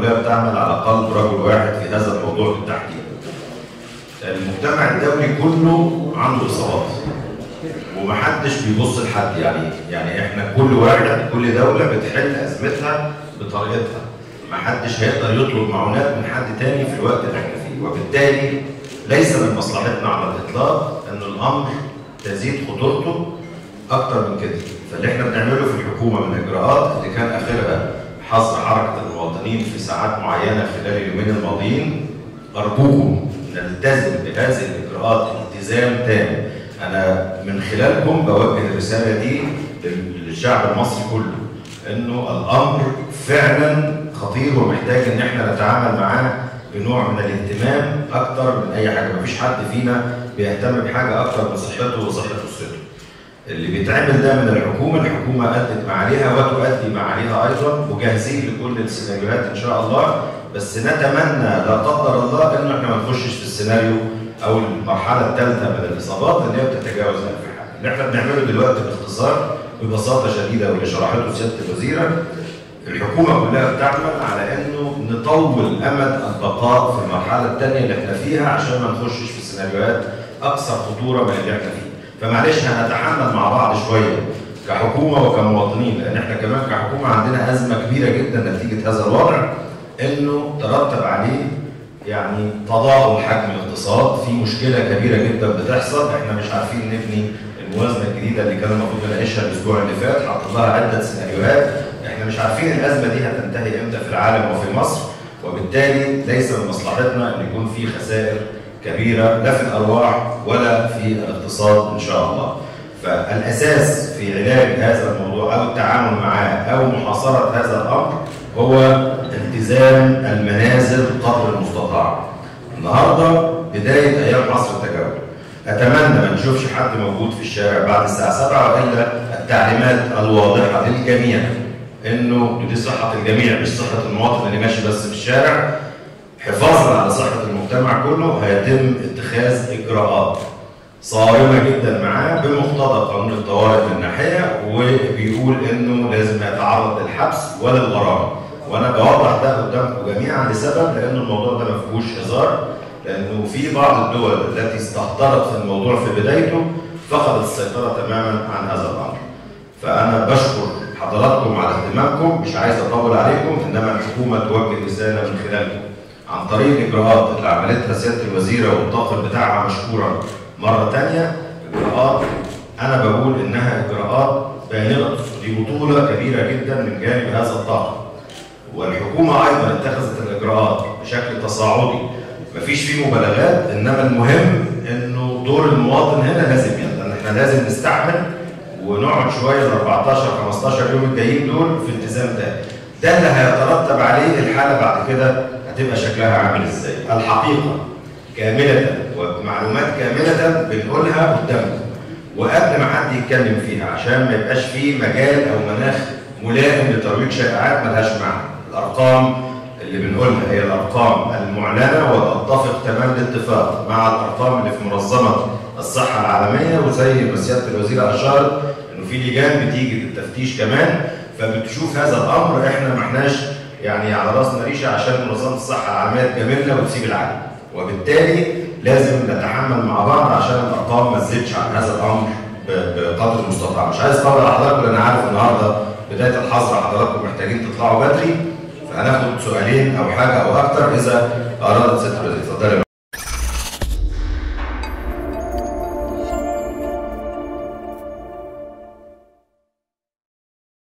كلها بتعمل على قلب رجل واحد في هذا الموضوع بالتحديد. المجتمع الدولي كله عنده اصابات ومحدش بيبص لحد، يعني احنا كل دوله بتحل ازمتها بطريقتها، محدش هيقدر يطلب معونات من حد تاني في الوقت اللي احنا فيه، وبالتالي ليس من مصلحتنا على الاطلاق ان الامر تزيد خطورته اكتر من كده. فاللي احنا بنعمله في الحكومه من اجراءات اللي كان اخرها حظر حركه المواطنين في ساعات معينه خلال اليومين الماضيين، ارجوكم نلتزم بهذه الاجراءات التزام تام. انا من خلالكم بوجه الرساله دي للشعب المصري كله انه الامر فعلا خطير ومحتاج ان احنا نتعامل معاه بنوع من الاهتمام اكتر من اي حاجه. مفيش حد فينا بيهتم بحاجه اكتر من صحته وصحه اسرته. اللي بيتعمل ده من الحكومه ادت ما عليها وتؤدي ما عليها ايضا، وجاهزين لكل السيناريوهات ان شاء الله. بس نتمنى لا قدر الله انه احنا ما نخشش في السيناريو او المرحله الثالثه من الاصابات اللي هي بتتجاوز 1000 حاله. اللي احنا بنعمله دلوقتي باختصار ببساطه شديده واللي شرحته سياده الوزيره، الحكومه كلها بتعمل على انه نطول امد البقاء في المرحله الثانيه اللي احنا فيها عشان ما نخشش في سيناريوهات اكثر خطوره من اللي احنا فيه. فمعلش هنتحمل مع بعض شويه كحكومه وكمواطنين، لان احنا كمان كحكومه عندنا ازمه كبيره جدا نتيجه هذا الوضع، انه ترتب عليه يعني تضاؤل حجم الاقتصاد، في مشكله كبيره جدا بتحصل، احنا مش عارفين نبني الموازنه الجديده اللي كان المفروض نناقشها الاسبوع اللي فات، حاطط لها عده سيناريوهات، احنا مش عارفين الازمه دي هتنتهي امتى في العالم وفي مصر، وبالتالي ليس من مصلحتنا ان يكون في خسائر كبيره لا في الارواح ولا في الاقتصاد ان شاء الله. فالاساس في علاج هذا الموضوع او التعامل معاه او محاصره هذا الامر هو التزام المنازل قدر المستطاع. النهارده بدايه ايام عصر التجول، اتمنى ما نشوفش حد موجود في الشارع بعد الساعه 7 والا التعليمات الواضحه للجميع انه دي صحه الجميع مش صحه المواطن اللي ماشي بس في الشارع. حفاظا على صحه المجتمع كله هيتم اتخاذ اجراءات صارمه جدا معاه بمقتضى قانون الطوارئ من ناحيه، وبيقول انه لازم يتعرض للحبس ولا الغرامه. وانا بوضح ده قدامكم جميعا لسبب، لان الموضوع ده ما فيهوش هزار، لانه في بعض الدول التي استهترت في الموضوع في بدايته فقدت السيطره تماما عن هذا الامر. فانا بشكر حضراتكم على اهتمامكم، مش عايز اطول عليكم، انما الحكومه توجه رساله من خلالكم عن طريق الاجراءات اللي عملتها سياده الوزيره والطاقم بتاعها مشكورا مره ثانيه. اجراءات انا بقول انها اجراءات بالغه، دي بطوله كبيره جدا من جانب هذا الطاقم. والحكومه ايضا اتخذت الاجراءات بشكل تصاعدي، مفيش فيه مبالغات، انما المهم انه دور المواطن هنا لازم لان احنا لازم نستحمل ونقعد شويه ال 14 15 يوم الجايين دول في التزام ده اللي هيترتب عليه الحاله بعد كده هتبقى شكلها عامل ازاي. الحقيقه كامله ومعلومات كامله بنقولها قدامكم وقبل ما حد يتكلم فيها عشان ما يبقاش فيه مجال او مناخ ملائم لترويج شائعات ملهاش معنى. الارقام اللي بنقولها هي الارقام المعلنه وتتفق تمام الاتفاق مع الارقام اللي في منظمه الصحه العالميه، وزي ما سياده الوزيره اشارت انه في لجان بتيجي للتفتيش كمان فبتشوف هذا الامر. احنا ما احناش يعني على راسنا ريشه عشان منظمه الصحه العالميه تجاملنا وتسيب العالم، وبالتالي لازم نتحمل مع بعض عشان الارقام ما تزيدش عن هذا الامر بقدر المستطاع. مش عايز اطول على حضراتكم لان انا عارف النهارده بدايه الحظر حضراتكم محتاجين تطلعوا بدري، فهناخد سؤالين او حاجه او اكتر اذا ارادت سياده الوزير. اتفضلي.